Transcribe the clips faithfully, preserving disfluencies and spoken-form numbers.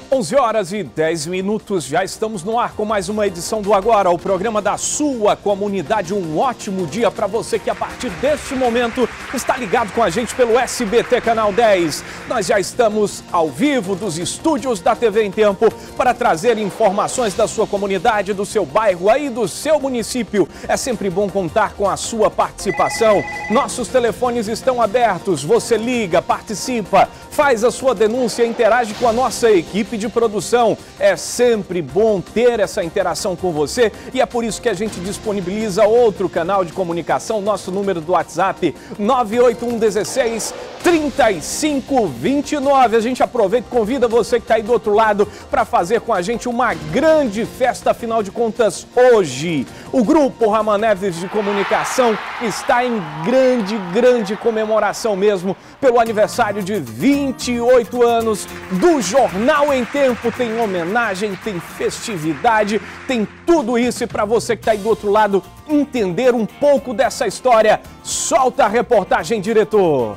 onze horas e dez minutos, já estamos no ar com mais uma edição do Agora, o programa da sua comunidade. Um ótimo dia para você que a partir deste momento está ligado com a gente pelo S B T Canal dez. Nós já estamos ao vivo dos estúdios da T V em Tempo para trazer informações da sua comunidade, do seu bairro aí, do seu município. É sempre bom contar com a sua participação. Nossos telefones estão abertos, você liga, participa, faz a sua denúncia, interage com a nossa equipe de produção. É sempre bom ter essa interação com você e é por isso que a gente disponibiliza outro canal de comunicação, nosso número do WhatsApp nove oito um um seis, três cinco dois nove. A gente aproveita e convida você que está aí do outro lado para fazer com a gente uma grande festa, afinal de contas, hoje o Grupo Raman Neves de Comunicação está em grande, grande comemoração mesmo pelo aniversário de vinte e oito anos do Jornal em Tempo. Tem homenagem, tem festividade, tem tudo isso. E para você que está aí do outro lado entender um pouco dessa história, solta a reportagem, diretor.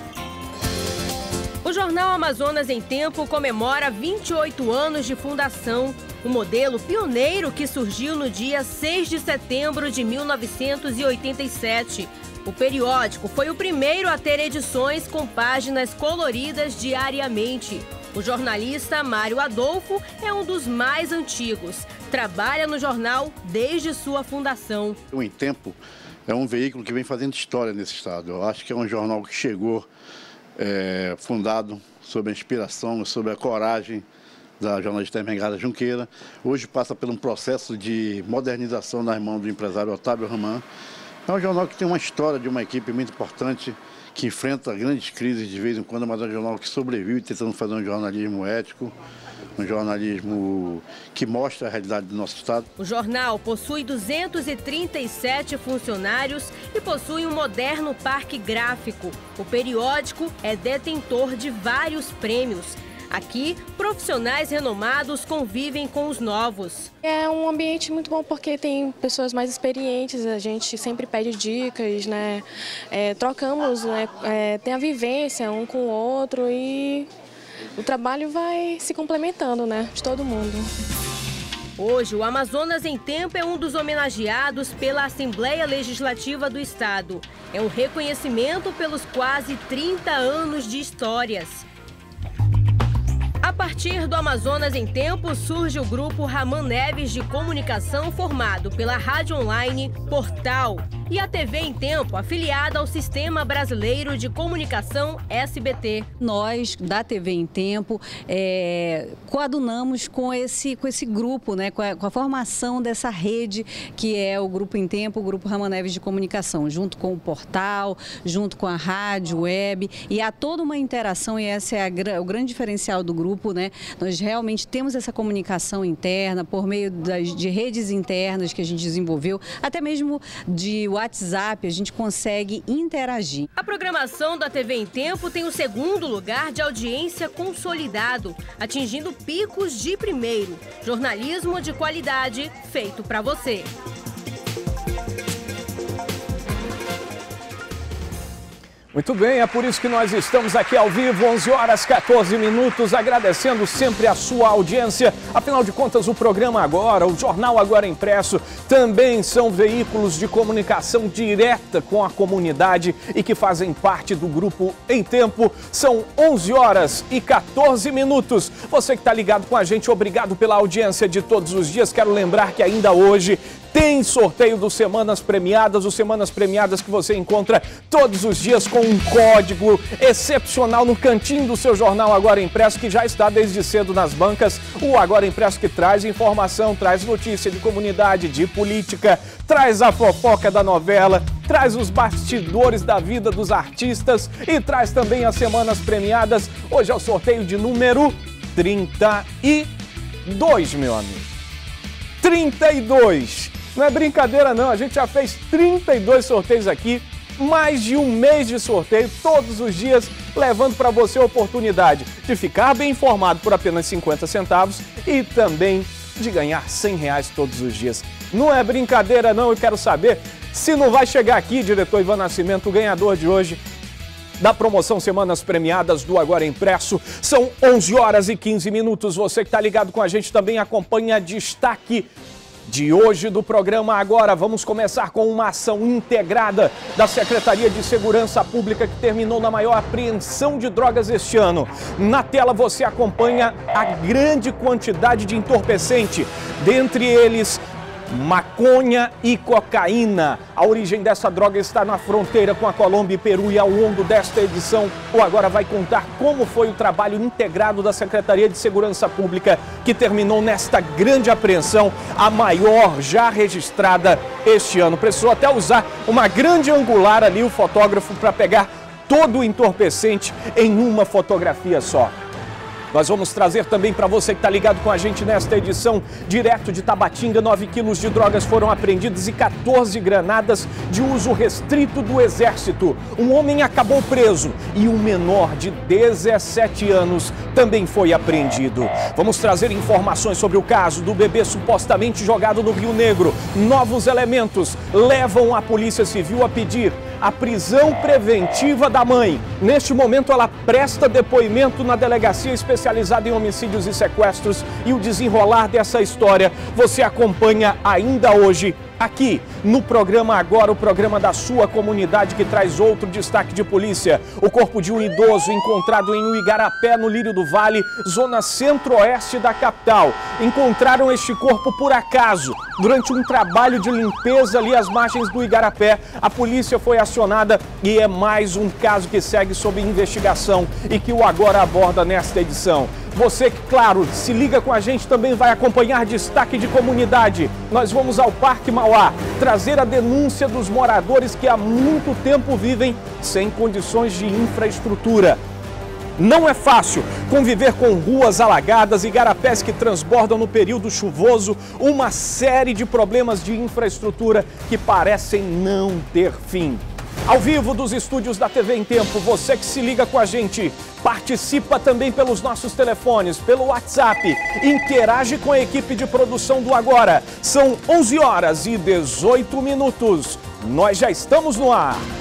O Jornal Amazonas em Tempo comemora vinte e oito anos de fundação. Um modelo pioneiro que surgiu no dia seis de setembro de mil novecentos e oitenta e sete. O periódico foi o primeiro a ter edições com páginas coloridas diariamente. O jornalista Mário Adolfo é um dos mais antigos. Trabalha no jornal desde sua fundação. O Em Tempo é um veículo que vem fazendo história nesse estado. Eu acho que é um jornal que chegou é, fundado sob a inspiração, sob a coragem da jornalista Hermengada Junqueira. Hoje passa por um processo de modernização nas mãos do empresário Otávio Raman. É um jornal que tem uma história de uma equipe muito importante, que enfrenta grandes crises de vez em quando, mas é um jornal que sobrevive tentando fazer um jornalismo ético, um jornalismo que mostra a realidade do nosso estado. O jornal possui duzentos e trinta e sete funcionários e possui um moderno parque gráfico. O periódico é detentor de vários prêmios. Aqui, profissionais renomados convivem com os novos. É um ambiente muito bom porque tem pessoas mais experientes, a gente sempre pede dicas, né? É, trocamos, né? É, tem a vivência um com o outro e o trabalho vai se complementando, né? De todo mundo. Hoje, o Amazonas em Tempo é um dos homenageados pela Assembleia Legislativa do Estado. É um reconhecimento pelos quase trinta anos de histórias. A partir do Amazonas em Tempo, surge o Grupo Raman Neves de Comunicação, formado pela Rádio Online, Portal e a T V em Tempo, afiliada ao Sistema Brasileiro de Comunicação S B T. Nós, da T V em Tempo, é, coadunamos com esse, com esse grupo, né, com a, com a formação dessa rede que é o Grupo em Tempo, o Grupo Raman Neves de Comunicação, junto com o Portal, junto com a rádio, web, e há toda uma interação, e esse é a, o grande diferencial do grupo, né? Nós realmente temos essa comunicação interna por meio das, de redes internas que a gente desenvolveu, até mesmo de WhatsApp, a gente consegue interagir. A programação da T V em Tempo tem o segundo lugar de audiência consolidado, atingindo picos de primeiro. Jornalismo de qualidade feito para você. Muito bem, é por isso que nós estamos aqui ao vivo, onze horas e quatorze minutos, agradecendo sempre a sua audiência. Afinal de contas, o programa Agora, o Jornal Agora Impresso, também são veículos de comunicação direta com a comunidade e que fazem parte do Grupo em Tempo. São onze horas e quatorze minutos. Você que está ligado com a gente, obrigado pela audiência de todos os dias. Quero lembrar que ainda hoje tem sorteio do Semanas Premiadas, os Semanas Premiadas que você encontra todos os dias com um código excepcional no cantinho do seu jornal Agora Impresso, que já está desde cedo nas bancas. O Agora Impresso que traz informação, traz notícia de comunidade, de política, traz a fofoca da novela, traz os bastidores da vida dos artistas e traz também as Semanas Premiadas. Hoje é o sorteio de número trinta e dois, meu amigo. trinta e dois. Não é brincadeira não, a gente já fez trinta e dois sorteios aqui, mais de um mês de sorteio, todos os dias, levando para você a oportunidade de ficar bem informado por apenas cinquenta centavos e também de ganhar cem reais todos os dias. Não é brincadeira não, eu quero saber se não vai chegar aqui, diretor Ivan Nascimento, o ganhador de hoje. da promoção Semanas Premiadas do Agora Impresso. São onze horas e quinze minutos. Você que está ligado com a gente também acompanha destaque de hoje do programa Agora. Vamos começar com uma ação integrada da Secretaria de Segurança Pública que terminou na maior apreensão de drogas este ano. Na tela você acompanha a grande quantidade de entorpecente, dentre eles maconha e cocaína. A origem dessa droga está na fronteira com a Colômbia e Peru, e ao longo desta edição o Agora vai contar como foi o trabalho integrado da Secretaria de Segurança Pública que terminou nesta grande apreensão, a maior já registrada este ano. Precisou até usar uma grande angular ali, o fotógrafo, para pegar todo o entorpecente em uma fotografia só. Nós vamos trazer também para você que está ligado com a gente nesta edição, direto de Tabatinga, nove quilos de drogas foram apreendidos e quatorze granadas de uso restrito do Exército. Um homem acabou preso e um menor de dezessete anos também foi apreendido. Vamos trazer informações sobre o caso do bebê supostamente jogado no Rio Negro. Novos elementos levam a Polícia Civil a pedir a prisão preventiva da mãe. Neste momento ela presta depoimento na Delegacia Especializada em Homicídios e Sequestros, e o desenrolar dessa história você acompanha ainda hoje aqui no programa Agora, o programa da sua comunidade, que traz outro destaque de polícia. O corpo de um idoso encontrado em um Igarapé, no Lírio do Vale, zona centro-oeste da capital. Encontraram este corpo por acaso, durante um trabalho de limpeza ali às margens do Igarapé. A polícia foi acionada e é mais um caso que segue sob investigação e que o Agora aborda nesta edição. Você que, claro, se liga com a gente, também vai acompanhar destaque de comunidade. Nós vamos ao Parque Mauá trazer a denúncia dos moradores que há muito tempo vivem sem condições de infraestrutura. Não é fácil conviver com ruas alagadas, igarapés que transbordam no período chuvoso, uma série de problemas de infraestrutura que parecem não ter fim. Ao vivo dos estúdios da T V em Tempo, você que se liga com a gente, participa também pelos nossos telefones, pelo WhatsApp, interage com a equipe de produção do Agora. São onze horas e dezoito minutos. Nós já estamos no ar.